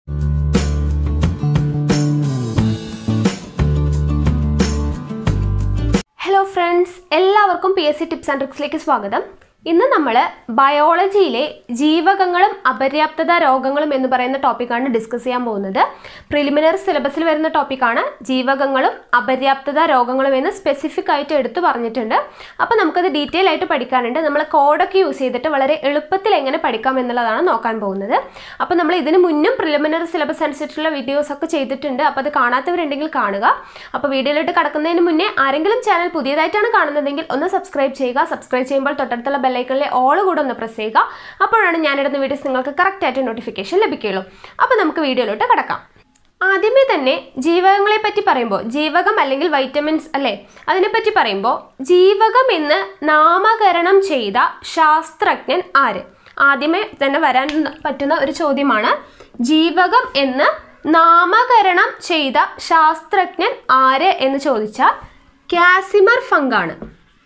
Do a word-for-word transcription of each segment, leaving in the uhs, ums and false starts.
Hello friends, എല്ലാവർക്കും P S C tips and ട്രിക്സിലേക്ക് സ്വാഗതം. ഇന്ന് നമ്മൾ ബയോളജിയിലെ ജീവകങ്ങളും അപര്യാപ്തത രോഗങ്ങളും എന്ന് പറയുന്ന ടോപ്പിക്കാണ് ഡിസ്കസ് ചെയ്യാൻ പോകുന്നത്. പ്രിലിമിനറി സിലബസിൽ വരുന്ന ടോപ്പിക്കാണ് ജീവകങ്ങളും അപര്യാപ്തത രോഗങ്ങളും എന്ന് സ്പെസിഫിക് ആയിട്ട് എടുത്തു പറഞ്ഞിട്ടുണ്ട്. അപ്പോൾ നമുക്കത് ഡീറ്റെയിൽ ആയിട്ട് പഠിക്കാനുണ്ട്. നമ്മൾ കോഡൊക്കെ യൂസ് ചെയ്തിട്ട് വളരെ എളുപ്പത്തിൽ എങ്ങനെ പഠിക്കാം എന്നുള്ളതാണ് നോക്കാൻ പോകുന്നത്. അപ്പോൾ നമ്മൾ ഇതിന് മുന്നും പ്രിലിമിനറി സിലബസ് അനുസരിച്ചുള്ള വീഡിയോസ് ഒക്കെ ചെയ്തിട്ടുണ്ട്. അപ്പോൾ അത് കാണാത്തവരുണ്ടെങ്കിൽ കാണുക. അപ്പോൾ വീഡിയോയിലോട്ട് കടക്കുന്നതിന് മുന്നേ ആരെങ്കിലും ചാനൽ പുതിയതായിട്ടാണ് കാണുന്നതെങ്കിൽ ഒന്ന് സബ്സ്ക്രൈബ് ചെയ്യുക. സബ്സ്ക്രൈബ് ചെയ്യുമ്പോൾ തൊട്ടടുത്തുള്ള ബെല്ലൈക്കണിലെ ഓൾ കൂടെ ഒന്ന് പ്രസ് ചെയ്യുക. അപ്പോഴാണ് ഞാനിടുന്ന വീഡിയോസ് നിങ്ങൾക്ക് കറക്റ്റ് ആയിട്ട് നോട്ടിഫിക്കേഷൻ ലഭിക്കുകയുള്ളൂ. അപ്പോൾ നമുക്ക് വീഡിയോയിലോട്ട് കടക്കാം. ആദ്യമേ തന്നെ ജീവകങ്ങളെ പറ്റി പറയുമ്പോൾ, ജീവകം അല്ലെങ്കിൽ വൈറ്റമിൻസ് അല്ലേ, അതിനെപ്പറ്റി പറയുമ്പോൾ ജീവകം എന്ന് നാമകരണം ചെയ്ത ശാസ്ത്രജ്ഞൻ ആര്? ആദ്യമേ തന്നെ വരാൻ പറ്റുന്ന ഒരു ചോദ്യമാണ്. ജീവകം എന്ന് നാമകരണം ചെയ്ത ശാസ്ത്രജ്ഞൻ ആര് എന്ന് ചോദിച്ചാൽ കാസിമർ ഫങ്ക് ആണ്.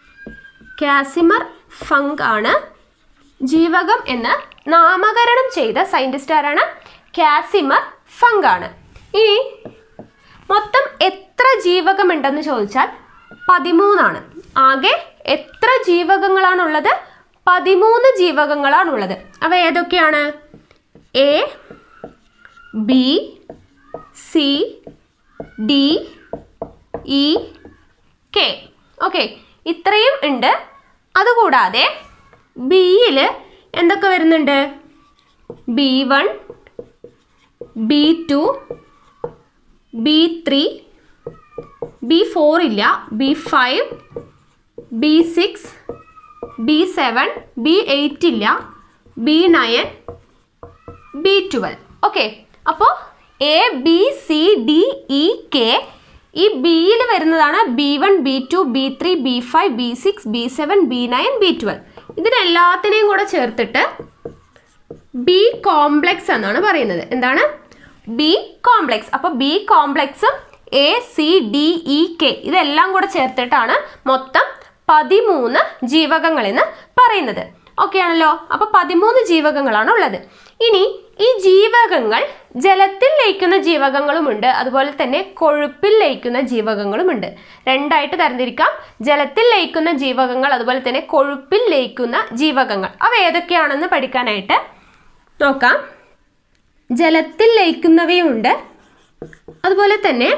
കാസിമർ ഫങ്ക് ആണ് ജീവകം എന്ന് നാമകരണം ചെയ്ത സയന്റിസ്റ്റ്. ആരാണ്? കാസിമർ ഫങ്ക് ആണ്. ഇനി മൊത്തം എത്ര ജീവകമുണ്ടെന്ന് ചോദിച്ചാൽ പതിമൂന്നാണ്. ആകെ എത്ര ജീവകങ്ങളാണുള്ളത്? പതിമൂന്ന് ജീവകങ്ങളാണുള്ളത്. അവ ഏതൊക്കെയാണ്? A, B, C, D, E, K. Okay, ഇത്രയും ഉണ്ട്. അതുകൂടാതെ ബിയിൽ എന്തൊക്കെ വരുന്നുണ്ട്? B one, B two, B three, B four ഇല്ല, B five, B six, B seven, B eight ഇല്ല, B nine, B twelve. Okay, അപ്പോൾ A, B, C, D, E, K. ഈ ബിയിൽ വരുന്നതാണ് B one, B two, B three, B five, B six, B seven, B nine, B twelve. ഇതിനെല്ലാത്തിനെയും കൂടെ ചേർത്തിട്ട് B complex എന്നാണ് പറയുന്നത്. എന്താണ്? B complex. അപ്പോൾ ബി കോംപ്ലെക്സും A, C, D, E, K ഇതെല്ലാം കൂടെ ചേർത്തിട്ടാണ് മൊത്തം പതിമൂന്ന് ജീവകങ്ങൾ എന്ന് പറയുന്നത്. ഓക്കെ ആണല്ലോ? അപ്പോൾ പതിമൂന്ന് ജീവകങ്ങളാണ് ഉള്ളത്. ഇനി ഈ ജീവകങ്ങൾ ജലത്തിൽ ലയിക്കുന്ന ജീവകങ്ങളുമുണ്ട്, അതുപോലെ തന്നെ കൊഴുപ്പിൽ ലയിക്കുന്ന ജീവകങ്ങളുമുണ്ട്. രണ്ടായിട്ട് തരംതിരിക്കാം. ജലത്തിൽ ലയിക്കുന്ന ജീവകങ്ങൾ, അതുപോലെ തന്നെ കൊഴുപ്പിൽ ലയിക്കുന്ന ജീവകങ്ങൾ. അവ ഏതൊക്കെയാണെന്ന് പഠിക്കാനായിട്ട് നോക്കാം. ജലത്തിൽ ലയിക്കുന്നവയുണ്ട്, അതുപോലെ തന്നെ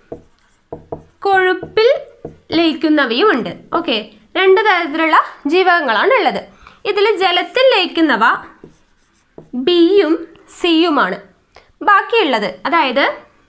കൊഴുപ്പിൽ ലയിക്കുന്നവയുമുണ്ട്. ഓക്കെ, രണ്ട് തരത്തിലുള്ള ജീവകങ്ങളാണ് ഉള്ളത്. ഇതിൽ ജലത്തിൽ ലയിക്കുന്നവ ബിയും സിയുമാണ്. ബാക്കിയുള്ളത് അതായത്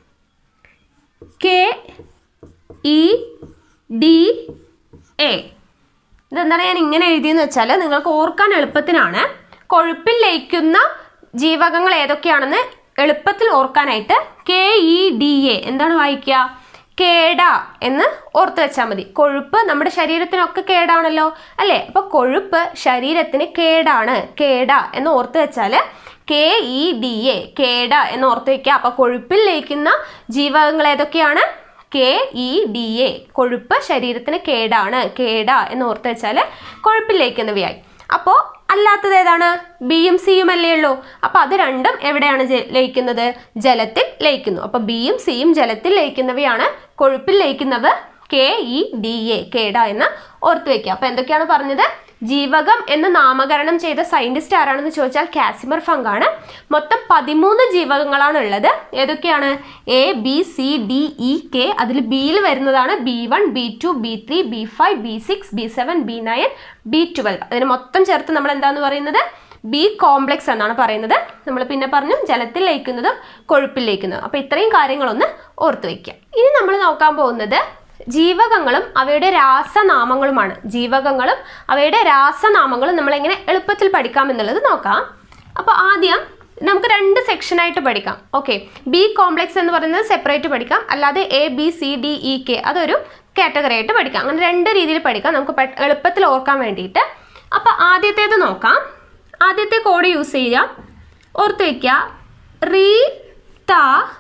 കെ, ഇ, ഡി, എ. ഇതെന്താണ് ഞാൻ ഇങ്ങനെ എഴുതിയെന്ന് വെച്ചാൽ നിങ്ങൾക്ക് ഓർക്കാൻ എളുപ്പത്തിനാണ്. കൊഴുപ്പിൽ ലയിക്കുന്ന ജീവകങ്ങൾ ഏതൊക്കെയാണെന്ന് എളുപ്പത്തിൽ ഓർക്കാനായിട്ട് കെ, ഇ, ഡി, എ എന്താണ് വായിക്കുക? കേട എന്ന് ഓർത്ത് വെച്ചാൽ മതി. കൊഴുപ്പ് നമ്മുടെ ശരീരത്തിനൊക്കെ കേടാണല്ലോ അല്ലേ? അപ്പോൾ കൊഴുപ്പ് ശരീരത്തിന് കേടാണ്, കേട എന്ന് ഓർത്ത് വെച്ചാൽ കെ, ഇ, ഡി, എ, കേട എന്ന് ഓർത്ത് വെക്കുക. അപ്പോൾ കൊഴുപ്പിൽ ലയിക്കുന്ന ജീവകങ്ങൾ ഏതൊക്കെയാണ്? K, E, D, A. കൊഴുപ്പ് ശരീരത്തിന് കേടാണ്, കേട എന്ന് ഓർത്ത് വെച്ചാൽ കൊഴുപ്പിൽ ലയിക്കുന്നവയായി. അപ്പോൾ അല്ലാത്തത് ഏതാണ്? ബിയും സിയും അല്ലേ ഉള്ളൂ. അപ്പോൾ അത് രണ്ടും എവിടെയാണ് ലയിക്കുന്നത്? ജലത്തിൽ ലയിക്കുന്നു. അപ്പോൾ ബിയും സിയും ജലത്തിൽ ലയിക്കുന്നവയാണ്. കൊഴുപ്പിൽ ലയിക്കുന്നവ കെ, ഇ, ഡി, എ, കേട എന്ന് ഓർത്ത് വയ്ക്കുക. അപ്പോൾ എന്തൊക്കെയാണ് പറഞ്ഞത്? ജീവകം എന്ന് നാമകരണം ചെയ്ത സയന്റിസ്റ്റ് ആരാണെന്ന് ചോദിച്ചാൽ കാസിമർ ഫങ്ക് ആണ്. മൊത്തം പതിമൂന്ന് ജീവകങ്ങളാണ് ഉള്ളത്. ഏതൊക്കെയാണ്? A, B, C, D, E, K. അതിൽ ബിയിൽ വരുന്നതാണ് B one, B two, B three, B five, B six, B seven, B nine, B twelve. അതിന് മൊത്തം ചേർത്ത് നമ്മൾ എന്താന്ന് പറയുന്നത്? ബി കോംപ്ലെക്സ് എന്നാണ് പറയുന്നത്. നമ്മൾ പിന്നെ പറഞ്ഞു ജലത്തിൽ ലയിക്കുന്നതും കൊഴുപ്പിൽ ലയിക്കുന്നതും. അപ്പോൾ ഇത്രയും കാര്യങ്ങളൊന്ന് ഓർത്ത് വയ്ക്കുക. ഇനി നമ്മൾ നോക്കാൻ പോകുന്നത് ജീവകങ്ങളും അവയുടെ രാസനാമങ്ങളുമാണ്. ജീവകങ്ങളും അവയുടെ രാസനാമങ്ങളും നമ്മൾ എങ്ങനെ എളുപ്പത്തിൽ പഠിക്കാം എന്നുള്ളത് നോക്കാം. അപ്പോൾ ആദ്യം നമുക്ക് രണ്ട് സെക്ഷനായിട്ട് പഠിക്കാം. ഓക്കെ, ബി കോംപ്ലെക്സ് എന്ന് പറയുന്നത് സെപ്പറേറ്റ് പഠിക്കാം, അല്ലാതെ A, B, C, D, E, K അതൊരു കാറ്റഗറി ആയിട്ട് പഠിക്കാം. അങ്ങനെ രണ്ട് രീതിയിൽ പഠിക്കാം നമുക്ക് എളുപ്പത്തിൽ ഓർക്കാൻ വേണ്ടിയിട്ട്. അപ്പോൾ ആദ്യത്തേത് നോക്കാം. ആദ്യത്തെ കോഡ് യൂസ് ചെയ്യാം. ഓർത്ത് വയ്ക്കുക. റീ, ത,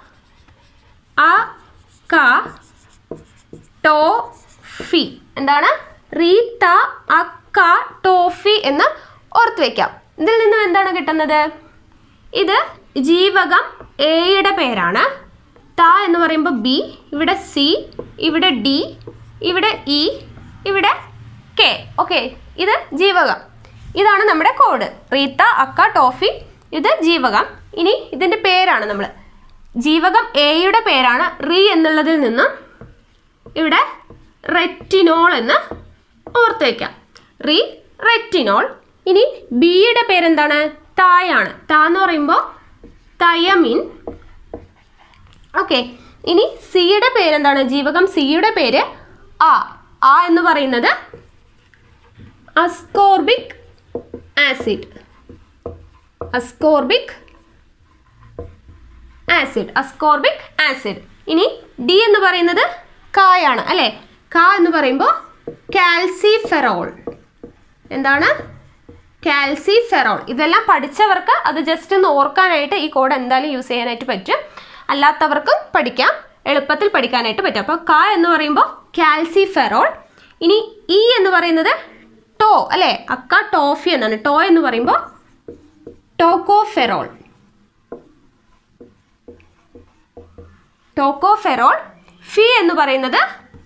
അ, ക, ടോഫി. എന്താണ്? റീ, ത, അ, ക, ടോഫി എന്ന് ഓർത്ത് വയ്ക്കാം. ഇതിൽ നിന്നും എന്താണ് കിട്ടുന്നത്? ഇത് ജീവകം എയുടെ പേരാണ്. ത എന്ന് പറയുമ്പോൾ ബി, ഇവിടെ സി, ഇവിടെ ഡി, ഇവിടെ ഇ, ഇവിടെ കെ. ഓക്കെ, ഇത് ജീവകം. ഇതാണ് നമ്മുടെ കോഡ്. റീത്ത, അക്ക, ടോഫി, ഇത് ജീവകം. ഇനി ഇതിൻ്റെ പേരാണ് നമ്മൾ, ജീവകം എയുടെ പേരാണ് റീ എന്നുള്ളതിൽ നിന്ന് ഇവിടെ റെറ്റിനോൾ എന്ന് ഓർത്ത് വയ്ക്കാം. Re retinol. ഇനി ബിയുടെ പേരെന്താണ്? തായാണ്. ത എന്ന് പറയുമ്പോൾ തയമിൻ. ഓക്കെ, ഇനി സിയുടെ പേരെന്താണ്? ജീവകം സിയുടെ പേര് ആ. ആ എന്ന് പറയുന്നത് ascorbic acid. Ascorbic acid ascorbic acid. ഇനി ഡി എന്ന് പറയുന്നത് കായാണ് അല്ലേ? കാ എന്ന് പറയുമ്പോൾ കാൽസിഫെറോൾ. എന്താണ്? കാൽസിഫെറോൾ. ഇതെല്ലാം പഠിച്ചവർക്ക് അത് ജസ്റ്റ് ഒന്ന് ഓർക്കാനായിട്ട് ഈ കോഡ് എന്തായാലും യൂസ് ചെയ്യാനായിട്ട് പറ്റും. അല്ലാത്തവർക്കും പഠിക്കാം, എളുപ്പത്തിൽ പഠിക്കാനായിട്ട് പറ്റും. അപ്പോൾ കാ എന്ന് പറയുമ്പോൾ കാൽസിഫെറോൾ. ഇനി ഇ എന്ന് പറയുന്നത് ടോ അല്ലേ? അക്ക ടോഫി എന്നാണ്. ടോ എന്ന് പറയുമ്പോൾ ടോക്കോഫെറോൾ. ടോക്കോഫെറോൾ. ഫി എന്ന് പറയുന്നത്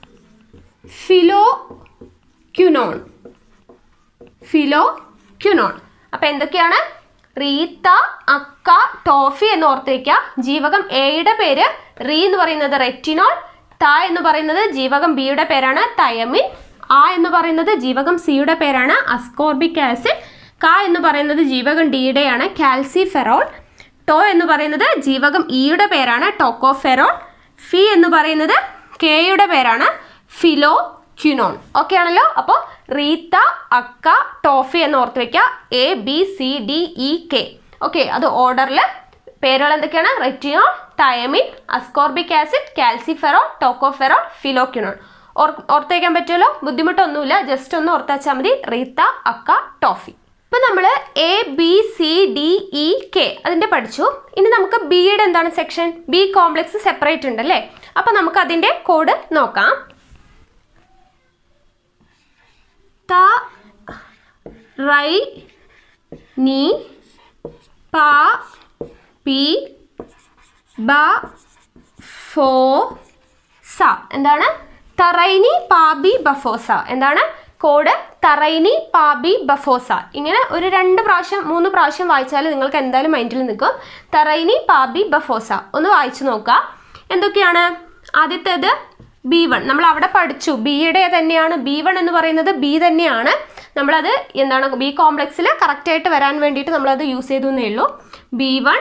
ഫിലോക്യുനോൺ. ഫിലോക്യുനോൺ. അപ്പം എന്തൊക്കെയാണ്? റീത്ത, അക്ക, ടോഫി എന്ന് ഓർത്ത് വയ്ക്കുക. ജീവകം എയുടെ പേര് റീ എന്ന് പറയുന്നത് റെറ്റിനോൾ. ത എന്ന് പറയുന്നത് ജീവകം ബിയുടെ പേരാണ് തയമിൻ. ആ എന്ന് പറയുന്നത് ജീവകം സിയുടെ പേരാണ് അസ്കോർബിക് ആസിഡ്. ക എന്ന് പറയുന്നത് ജീവകം ഡിയുടെയാണ് കാൽസിഫെറോൾ. ടോ എന്ന് പറയുന്നത് ജീവകം ഇയുടെ പേരാണ് ടോക്കോഫെറോൾ. ഫി എന്ന് പറയുന്നത് കെയുടെ പേരാണ് ഫിലോക്യുനോൺ. ഓക്കെ ആണല്ലോ? അപ്പോൾ റീത്ത, അക്ക, ടോഫി എന്ന് ഓർത്ത് വയ്ക്കുക. A B C D E K. Okay, അത് ഓർഡറിൽ പേരുകൾ എന്തൊക്കെയാണ്? Retinol, thiamine, ascorbic acid, calciferol, tocopherol, phylloquinone. ഓർ ഓർത്ത് വയ്ക്കാൻ പറ്റുമല്ലോ? ബുദ്ധിമുട്ടൊന്നുമില്ല, ജസ്റ്റ് ഒന്ന് ഓർത്താച്ചാൽ മതി. റീത്ത, അക്ക, ടോഫി. ഇപ്പം നമ്മൾ A B C D E K അതിൻ്റെ പഠിച്ചു. ഇനി നമുക്ക് ബിയുടെ എന്താണ് സെക്ഷൻ? ബി കോംപ്ലക്സ് സെപ്പറേറ്റ് ഉണ്ട് അല്ലേ? അപ്പം നമുക്ക് അതിൻ്റെ കോഡ് നോക്കാം. ത, റൈ, നീ, പ, പി, ബ, ഫോ, സ. എന്താണ്? തറൈനി പാബി ബഫോസ. എന്താണ് കോഡ്? തറൈനി പാബി ബഫോസ. ഇങ്ങനെ ഒരു രണ്ട് പ്രാവശ്യം മൂന്ന് പ്രാവശ്യം വായിച്ചാൽ നിങ്ങൾക്ക് എന്തായാലും മൈൻഡിൽ നിൽക്കും. തറൈനി പാബി ബഫോസ. ഒന്ന് വായിച്ചു നോക്കുക. എന്തൊക്കെയാണ്? ആദ്യത്തേത് ബി വൺ. നമ്മൾ അവിടെ പഠിച്ചു, ബിയുടെ തന്നെയാണ്. ബി വൺ എന്ന് പറയുന്നത് ബി തന്നെയാണ്. നമ്മളത് എന്താണ് ബി കോംപ്ലക്സിൽ കറക്റ്റായിട്ട് വരാൻ വേണ്ടിയിട്ട് നമ്മളത് യൂസ് ചെയ്തു എന്നേ ഉള്ളൂ. B one,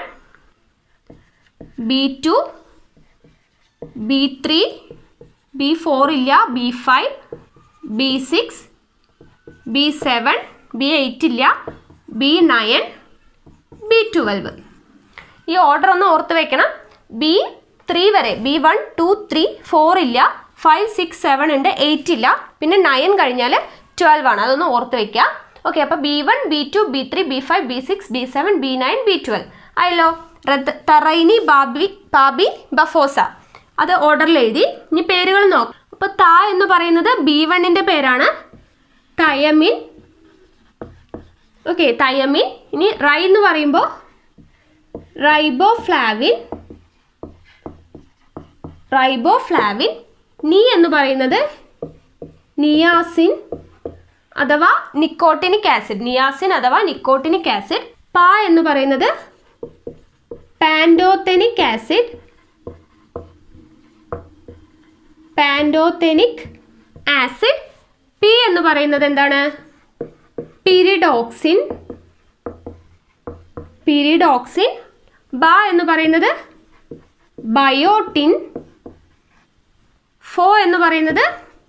B two, B three, B four ഇല്ല, B five, B six, B seven, B eight ഇല്ല, ബി നയൻ, ബി ട്വൽവ്. ഈ ഓർഡർ ഒന്ന് ഓർത്ത് വെക്കണം. ബി ത്രീ വരെ, B one two three four ഇല്ല, ഫൈവ് സിക്സ് സെവൻ ഉണ്ട്, eight ഇല്ല, പിന്നെ നയൻ കഴിഞ്ഞാൽ ട്വൽവ് ആണ്. അതൊന്ന് ഓർത്ത് വയ്ക്കുക. ഓക്കെ, അപ്പോൾ B one, B two, B three, B five, B six, B seven, B nine, B twelve ആയല്ലോ. തറൈനി ബാബി പാബി ബഫോസ അത് ഓർഡറിൽ എഴുതി. ഇനി പേരുകൾ നോക്കാം. അപ്പോൾ ത എന്ന് പറയുന്നത് ബി വണ്ണിൻ്റെ പേരാണ് തയമിൻ. Okay, thiamine. ഇനി റൈ എന്ന് പറയുമ്പോൾ റൈബോഫ്ലാവിൻ. റൈബോഫ്ലാവിൻ. നീ എന്ന് പറയുന്നത് നിയാസിൻ അഥവാ നിക്കോട്ടിനിക് ആസിഡ്. നിയാസിൻ അഥവാ നിക്കോട്ടിനിക് ആസിഡ്. പ എന്ന് പറയുന്നത് pantothenic acid. Pantothenic acid. P എന്ന് പറയുന്നത് എന്താണ്? പിരിഡോക്സിൻ. പിരിഡോക്സിൻ. ബ എന്ന് പറയുന്നത് ബയോട്ടിൻ. ഫോ എന്ന് പറയുന്നത്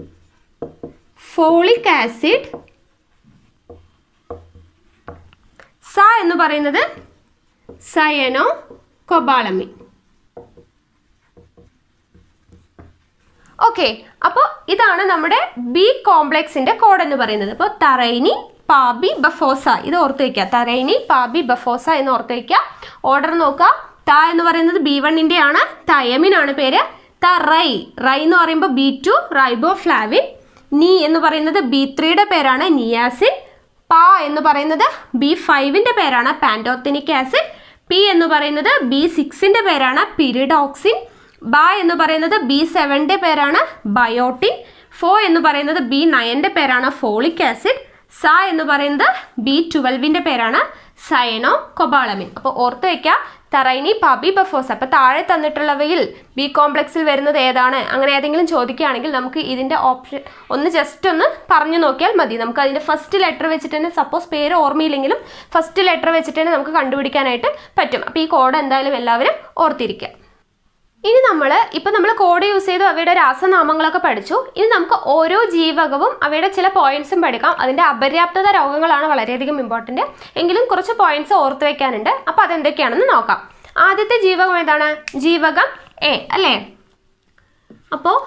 ഫോളിക് ആസിഡ്. സ എന്ന് പറയുന്നത് സയനോ കൊബാളമിൻ. ഓക്കെ, അപ്പോൾ ഇതാണ് നമ്മുടെ ബി കോംപ്ലക്സിന്റെ കോഡ് എന്ന് പറയുന്നത്. അപ്പോൾ തറൈനി പാബി ബഫോസ ഇത് ഓർത്ത് വയ്ക്കുക. തറൈനി പാബി ബഫോസ എന്ന് ഓർത്ത് വയ്ക്കുക. ഓർഡർ നോക്കുക. ത എന്ന് പറയുന്നത് ബി വണ്ണിൻ്റെ ആണ്. തയമിൻ ആണ് പേര്. ത റൈ റൈ എന്ന് പറയുമ്പോൾ ബി ടു റൈബോഫ്ലാവിൻ. നീ എന്ന് പറയുന്നത് ബി ത്രീയുടെ പേരാണ് നിയാസിൻ. പ എന്ന് പറയുന്നത് ബി ഫൈവിൻ്റെ പേരാണ് പാൻഡോതെനിക് ആസിഡ്. പി എന്ന് പറയുന്നത് ബി സിക്സിൻ്റെ പേരാണ് പിരിഡോക്സിൻ. ബ എന്ന് പറയുന്നത് ബി സെവൻ്റെ പേരാണ് ബയോട്ടിൻ. ഫോ എന്ന് പറയുന്നത് ബി നയൻ്റെ പേരാണ് ഫോളിക് ആസിഡ്. സ എന്ന് പറയുന്നത് ബി ട്വൽവിൻ്റെ പേരാണ് സയനോ കൊബാളമിൻ. അപ്പോൾ ഓർത്ത് വയ്ക്കുക തറൈനി പബി ബഫോസ്. അപ്പോൾ താഴെ തന്നിട്ടുള്ളവയിൽ ബി കോംപ്ലക്സിൽ വരുന്നത് ഏതാണ്, അങ്ങനെ ഏതെങ്കിലും ചോദിക്കുകയാണെങ്കിൽ നമുക്ക് ഇതിൻ്റെ ഓപ്ഷൻ ഒന്ന് ജസ്റ്റ് ഒന്ന് പറഞ്ഞു നോക്കിയാൽ മതി. നമുക്ക് അതിൻ്റെ ഫസ്റ്റ് ലെറ്റർ വെച്ചിട്ട് തന്നെ, സപ്പോസ് പേര് ഓർമ്മയില്ലെങ്കിലും ഫസ്റ്റ് ലെറ്റർ വെച്ചിട്ട് തന്നെ നമുക്ക് കണ്ടുപിടിക്കാനായിട്ട് പറ്റും. അപ്പോൾ ഈ കോഡ് എന്തായാലും എല്ലാവരും ഓർത്തിരിക്കുക. ഇനി നമ്മൾ ഇപ്പം നമ്മൾ കോഡ് യൂസ് ചെയ്തു അവയുടെ രാസനാമങ്ങളൊക്കെ പഠിച്ചു. ഇനി നമുക്ക് ഓരോ ജീവകവും അവയുടെ ചില പോയിന്റ്സും പഠിക്കാം. അതിൻ്റെ അപര്യാപ്തത രോഗങ്ങളാണ് വളരെയധികം ഇമ്പോർട്ടൻ്റ്, എങ്കിലും കുറച്ച് പോയിന്റ്സ് ഓർത്ത് വയ്ക്കാനുണ്ട്. അപ്പോൾ അതെന്തൊക്കെയാണെന്ന് നോക്കാം. ആദ്യത്തെ ജീവകം ഏതാണ്? ജീവകം എ അല്ലേ? അപ്പോൾ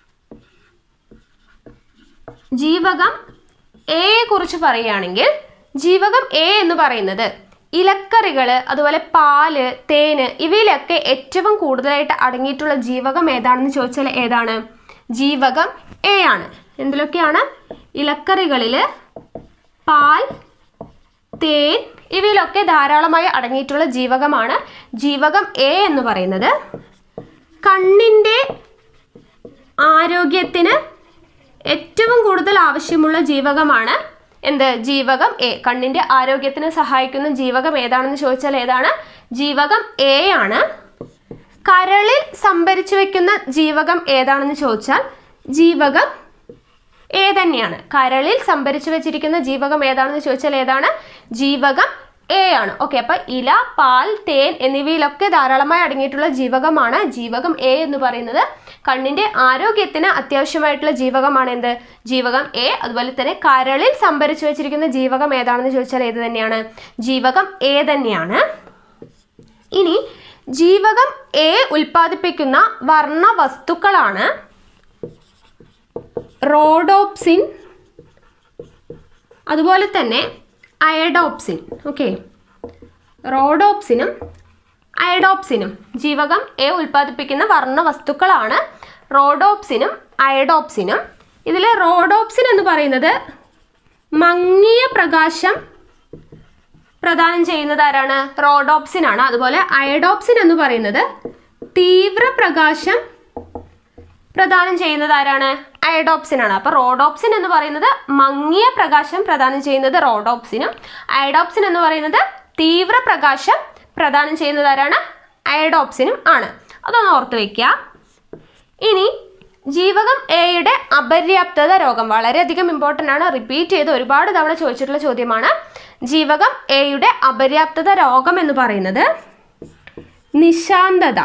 ജീവകം എയെ കുറിച്ച് പറയുകയാണെങ്കിൽ ജീവകം എ എന്ന് പറയുന്നത് ഇലക്കറികൾ, അതുപോലെ പാല്, തേന് ഇവയിലൊക്കെ ഏറ്റവും കൂടുതലായിട്ട് അടങ്ങിയിട്ടുള്ള ജീവകം ഏതാണെന്ന് ചോദിച്ചാൽ ഏതാണ്? ജീവകം എ ആണ്. എന്തിലൊക്കെയാണ്? ഇലക്കറികളിൽ പാൽ, തേൻ ഇവയിലൊക്കെ ധാരാളമായി അടങ്ങിയിട്ടുള്ള ജീവകമാണ് ജീവകം എ എന്ന് പറയുന്നത്. കണ്ണിൻ്റെ ആരോഗ്യത്തിന് ഏറ്റവും കൂടുതൽ ആവശ്യമുള്ള ജീവകമാണ് എന്ത്? ജീവകം എ. കണ്ണിൻ്റെ ആരോഗ്യത്തിന് സഹായിക്കുന്ന ജീവകം ഏതാണെന്ന് ചോദിച്ചാൽ ഏതാണ്? ജീവകം എ ആണ്. കരളിൽ സംഭരിച്ചു വെക്കുന്ന ജീവകം ഏതാണെന്ന് ചോദിച്ചാൽ ജീവകം എ തന്നെയാണ്. കരളിൽ സംഭരിച്ചു വെച്ചിരിക്കുന്ന ജീവകം ഏതാണെന്ന് ചോദിച്ചാൽ ഏതാണ്? ജീവകം എ ആണ്. ഓക്കെ, അപ്പം ഇല, പാൽ, തേൻ എന്നിവയിലൊക്കെ ധാരാളമായി അടങ്ങിയിട്ടുള്ള ജീവകമാണ് ജീവകം എ എന്ന് പറയുന്നത്. കണ്ണിൻ്റെ ആരോഗ്യത്തിന് അത്യാവശ്യമായിട്ടുള്ള ജീവകമാണ് എന്ത്? ജീവകം എ. അതുപോലെ തന്നെ കരളിൽ സംഭരിച്ചു വെച്ചിരിക്കുന്ന ജീവകം ഏതാണെന്ന് ചോദിച്ചാൽ ഏത് തന്നെയാണ്? ജീവകം എ തന്നെയാണ്. ഇനി ജീവകം എ ഉൽപ്പാദിപ്പിക്കുന്ന വർണ്ണ വസ്തുക്കളാണ് റോഡോപ്സിൻ, അതുപോലെ തന്നെ അയഡോപ്സിൻ. ഓക്കെ, റോഡോപ്സിനും അയഡോപ്സിനും ജീവകം എ ഉൽപ്പാദിപ്പിക്കുന്ന വർണ്ണ വസ്തുക്കളാണ് റോഡോപ്സിനും അയഡോപ്സിനും. ഇതിൽ റോഡോപ്സിൻ എന്ന് പറയുന്നത് മങ്ങിയ പ്രകാശം പ്രദാനം ചെയ്യുന്നത് ആരാണ്? റോഡോപ്സിൻ ആണ്. അതുപോലെ അയഡോപ്സിൻ എന്ന് പറയുന്നത് തീവ്രപ്രകാശം പ്രദാനം ചെയ്യുന്നത് ആരാണ്? അയഡോപ്സിൻ ആണ്. അപ്പോൾ റോഡോപ്സിൻ എന്ന് പറയുന്നത് മങ്ങിയ പ്രകാശം പ്രദാനം ചെയ്യുന്നത് റോഡോപ്സിനും, അയഡോപ്സിൻ എന്ന് പറയുന്നത് തീവ്രപ്രകാശം പ്രദാനം ചെയ്യുന്നത് ആരാണ്? അയഡോപ്സിനും ആണ്. അതൊന്ന് ഓർത്ത് വയ്ക്കുക. ഇനി ജീവകം എയുടെ അപര്യാപ്തത രോഗം വളരെയധികം ഇമ്പോർട്ടൻ്റ് ആണ്. റിപ്പീറ്റ് ചെയ്ത് ഒരുപാട് തവണ ചോദിച്ചിട്ടുള്ള ചോദ്യമാണ്. ജീവകം എയുടെ അപര്യാപ്തത രോഗം എന്ന് പറയുന്നത് നിശാന്തത.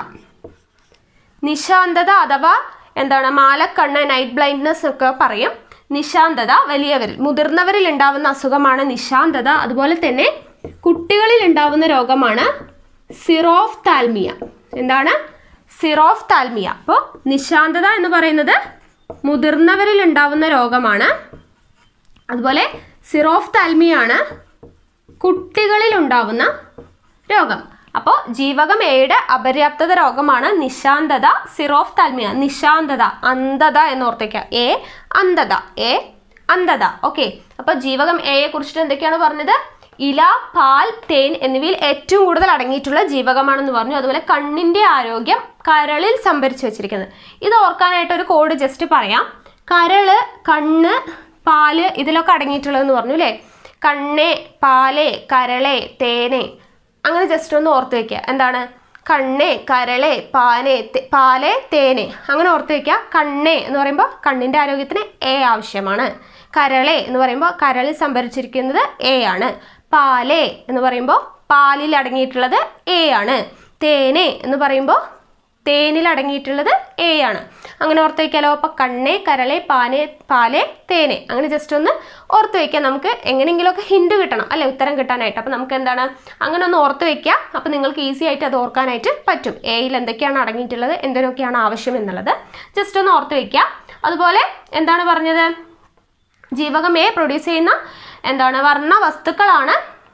നിശാന്തത അഥവാ എന്താണ്? മാലക്കണ്ണ്, നൈറ്റ് ബ്ലൈൻഡ്നെസ് ഒക്കെ പറയും. നിശാന്തത വലിയവരിൽ, മുതിർന്നവരിൽ ഉണ്ടാവുന്ന അസുഖമാണ് നിശാന്തത. അതുപോലെ തന്നെ കുട്ടികളിൽ ഉണ്ടാവുന്ന രോഗമാണ് സിറോഫ്താൽമിയ. എന്താണ്? സിറോഫ്താൽമിയ. അപ്പോൾ നിശാന്തത എന്ന് പറയുന്നത് മുതിർന്നവരിൽ ഉണ്ടാവുന്ന രോഗമാണ്. അതുപോലെ സിറോഫ്താൽമിയ ആണ് കുട്ടികളിൽ ഉണ്ടാവുന്ന രോഗം. അപ്പോൾ ജീവകം എയുടെ അപര്യാപ്തത രോഗമാണ് നിശാന്തത, സിറോഫ്താൽമിയ. നിശാന്തത, അന്ധത എന്ന് ഓർത്തേക്കുക. എ അന്ധത, എ അന്ധത. ഓക്കെ, അപ്പോൾ ജീവകം എയെ കുറിച്ചിട്ട് എന്തൊക്കെയാണ് പറഞ്ഞത്? ഇല, പാൽ, തേൻ എന്നിവയിൽ ഏറ്റവും കൂടുതൽ അടങ്ങിയിട്ടുള്ള ജീവകമാണെന്ന് പറഞ്ഞു. അതുപോലെ കണ്ണിൻ്റെ ആരോഗ്യം കരളിൽ സംഭരിച്ചു വെച്ചിരിക്കുന്നത്. ഇത് ഓർക്കാനായിട്ട് ഒരു കോഡ് ജസ്റ്റ് പറയാം. കരള്, കണ്ണ്, പാല് ഇതിലൊക്കെ അടങ്ങിയിട്ടുള്ളതെന്ന് പറഞ്ഞു അല്ലേ? കണ്ണേ, പാലേ, കരളെ, തേനെ, അങ്ങനെ ജസ്റ്റ് ഒന്ന് ഓർത്ത് വയ്ക്കുക. എന്താണ്? കണ്ണേ, കരളെ, പാനെ, പാലെ, തേനെ, അങ്ങനെ ഓർത്ത് വയ്ക്കുക. കണ്ണേ എന്ന് പറയുമ്പോൾ കണ്ണിൻ്റെ ആരോഗ്യത്തിന് എ ആവശ്യമാണ്. കരളെ എന്ന് പറയുമ്പോൾ കരളിൽ സംഭരിച്ചിരിക്കുന്നത് എ ആണ്. പാലെ എന്ന് പറയുമ്പോൾ പാലിൽ അടങ്ങിയിട്ടുള്ളത് എ ആണ്. തേനെ എന്ന് പറയുമ്പോൾ തേനിൽ അടങ്ങിയിട്ടുള്ളത് എ ആണ്. അങ്ങനെ ഓർത്ത് വയ്ക്കാലോ. അപ്പോൾ കണ്ണേ, കരളെ, പാനെ, പാലെ, തേനെ, അങ്ങനെ ജസ്റ്റ് ഒന്ന് ഓർത്ത് വയ്ക്കാം. നമുക്ക് എങ്ങനെയെങ്കിലുമൊക്കെ ഹിൻഡ് കിട്ടണം അല്ലെ, ഉത്തരം കിട്ടാനായിട്ട്. അപ്പോൾ നമുക്ക് എന്താണ്, അങ്ങനെ ഒന്ന് ഓർത്ത് വയ്ക്കുക. അപ്പോൾ നിങ്ങൾക്ക് ഈസി ആയിട്ട് അത് ഓർക്കാനായിട്ട് പറ്റും. എയിൽ എന്തൊക്കെയാണ് അടങ്ങിയിട്ടുള്ളത്, എന്തിനൊക്കെയാണ് ആവശ്യം എന്നുള്ളത് ജസ്റ്റ് ഒന്ന് ഓർത്ത് വയ്ക്കുക. അതുപോലെ എന്താണ് പറഞ്ഞത്? ജീവകം എ പ്രൊഡ്യൂസ് ചെയ്യുന്ന എന്താണ് വർണ്ണ വസ്തുക്കളാണ്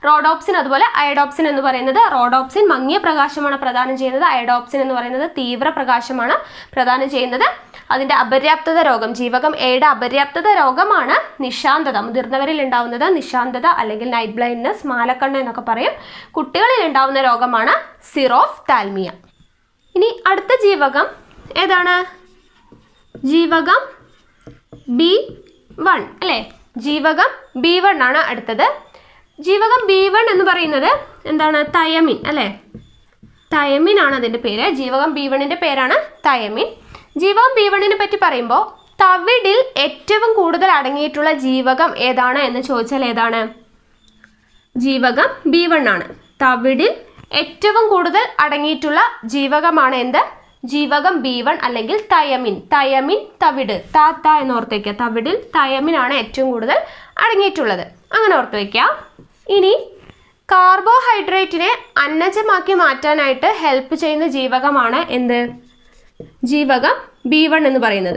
റോഡോപ്സിൻ അതുപോലെ അയഡോപ്സിൻ എന്ന് പറയുന്നത്. റോഡോപ്സിൻ മങ്ങിയ പ്രകാശമാണ് പ്രദാനം ചെയ്യുന്നത്. അയഡോപ്സിൻ എന്ന് പറയുന്നത് തീവ്ര പ്രകാശമാണ് പ്രദാനം ചെയ്യുന്നത്. അതിൻ്റെ അപര്യാപ്തത രോഗം, ജീവകം എയുടെ അപര്യാപ്തത രോഗമാണ് നിശാന്തത. മുതിർന്നവരിൽ ഉണ്ടാവുന്നത് നിശാന്തത അല്ലെങ്കിൽ നൈറ്റ് ബ്ലൈൻഡ്നെസ്, മാലക്കണ്ണ് എന്നൊക്കെ പറയും. കുട്ടികളിൽ ഉണ്ടാവുന്ന രോഗമാണ് സിറോഫ്താൽമിയ. ഇനി അടുത്ത ജീവകം ഏതാണ്? ജീവകം ബി വൺ അല്ലേ? ജീവകം ബി വൺ ആണ് അടുത്തത്. ജീവകം ബി വൺ എന്ന് പറയുന്നത് എന്താണ്? തയമിൻ അല്ലേ? തയമിൻ ആണ് അതിൻ്റെ പേര്. ജീവകം ബി വണ്ണിൻ്റെ പേരാണ് തയമിൻ. ജീവകം ബി വണ്ണിനെ പറ്റി പറയുമ്പോൾ തവിടിൽ ഏറ്റവും കൂടുതൽ അടങ്ങിയിട്ടുള്ള ജീവകം ഏതാണ് എന്ന് ചോദിച്ചാൽ ഏതാണ്? ജീവകം ബി വൺ ആണ്. തവിടിൽ ഏറ്റവും കൂടുതൽ അടങ്ങിയിട്ടുള്ള ജീവകമാണ് എന്ത്? ജീവകം ബി വൺ അല്ലെങ്കിൽ തയമിൻ. തയമിൻ തവിട്, താത്ത എന്ന് ഓർത്ത് വയ്ക്കുക. തവിടിൽ തയമിൻ ആണ് ഏറ്റവും കൂടുതൽ അടങ്ങിയിട്ടുള്ളത്. അങ്ങനെ ഓർത്ത് വയ്ക്കുക. ഇനി കാർബോഹൈഡ്രേറ്റിനെ അന്നജമാക്കി മാറ്റാനായിട്ട് ഹെൽപ്പ് ചെയ്യുന്ന ജീവകമാണ് എന്ത്? ജീവകം ബി വൺ എന്ന് പറയുന്നത്.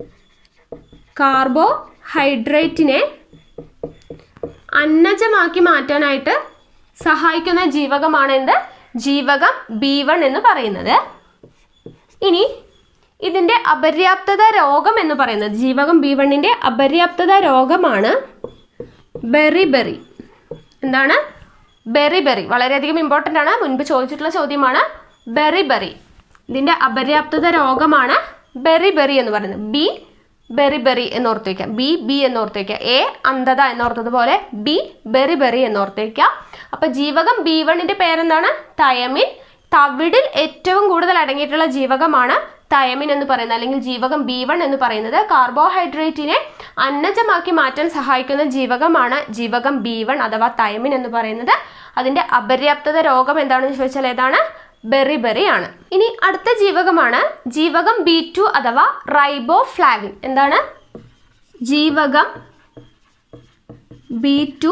കാർബോഹൈഡ്രേറ്റിനെ അന്നജമാക്കി മാറ്റാനായിട്ട് സഹായിക്കുന്ന ജീവകമാണ് എന്ത്? ജീവകം ബി വൺ എന്ന് പറയുന്നത്. ഇനി ഇതിൻ്റെ അപര്യാപ്തത രോഗം എന്ന് പറയുന്നത്, ജീവകം ബി വണ്ണിൻ്റെ അപര്യാപ്തത രോഗമാണ് ബെറിബെറി. എന്താണ്? ബെറിബെറി. വളരെയധികം ഇമ്പോർട്ടൻ്റ് ആണ്, മുൻപ് ചോദിച്ചിട്ടുള്ള ചോദ്യമാണ്. ബെറിബെറി ഇതിൻ്റെ അപര്യാപ്തത രോഗമാണ് ബെറിബെറി എന്ന് പറയുന്നത്. ബി ബെറിബെറി എന്നോർത്ത് വയ്ക്കുക. ബി ബി എന്നോർത്ത് വയ്ക്കുക. എ അന്ധത എന്നോർത്തതുപോലെ ബി ബെറിബെറി എന്നോർത്ത് വയ്ക്കുക. അപ്പോൾ ജീവകം ബി വണ്ണിൻ്റെ പേരെന്താണ്? തയമിൻ. തവിടിൽ ഏറ്റവും കൂടുതൽ അടങ്ങിയിട്ടുള്ള ജീവകമാണ് തയമിൻ എന്ന് പറയുന്നത് അല്ലെങ്കിൽ ജീവകം ബി വൺ എന്ന് പറയുന്നത്. കാർബോഹൈഡ്രേറ്റിനെ അന്നജമാക്കി മാറ്റാൻ സഹായിക്കുന്ന ജീവകമാണ് ജീവകം ബി വൺ അഥവാ തയമിൻ എന്ന് പറയുന്നത്. അതിൻ്റെ അപര്യാപ്തത രോഗം എന്താണെന്ന് ചോദിച്ചാൽ ഏതാണ്? ബെറിബെറി ആണ്. ഇനി അടുത്ത ജീവകമാണ് ജീവകം ബി ടു അഥവാ റൈബോഫ്ലാവിൻ. എന്താണ്? ജീവകം ബി ടു,